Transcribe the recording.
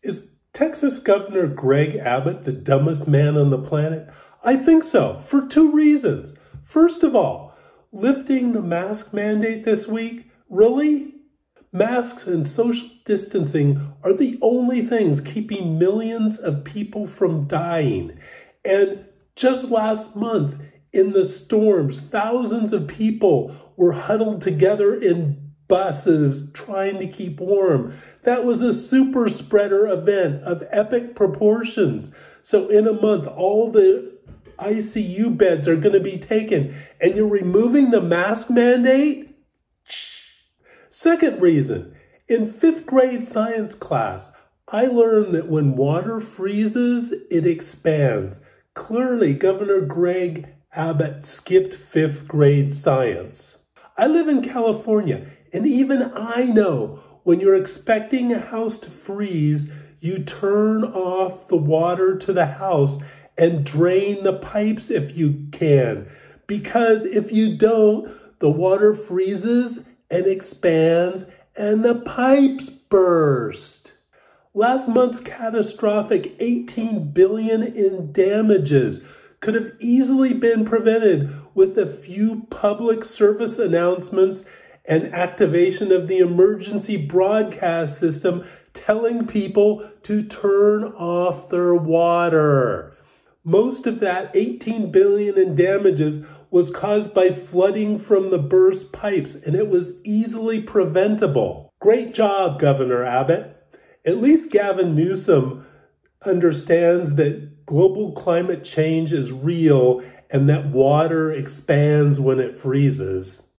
Is Texas Governor Greg Abbott the dumbest man on the planet? I think so, for two reasons. First of all, lifting the mask mandate this week, really? Masks and social distancing are the only things keeping millions of people from dying. And just last month, in the storms, thousands of people were huddled together in buses trying to keep warm. That was a super spreader event of epic proportions. So in a month, all the ICU beds are going to be taken, and you're removing the mask mandate? Second reason, in 5th grade science class, I learned that when water freezes, it expands. Clearly, Governor Greg Abbott skipped 5th grade science. I live in California, and even I know when you're expecting a house to freeze, you turn off the water to the house and drain the pipes if you can. Because if you don't, the water freezes and expands and the pipes burst. Last month's catastrophic $18 billion in damages could have easily been prevented with a few public service announcements and activation of the emergency broadcast system telling people to turn off their water. Most of that $18 billion in damages was caused by flooding from the burst pipes, and it was easily preventable. Great job, Governor Abbott. At least Gavin Newsom understands that global climate change is real and that water expands when it freezes.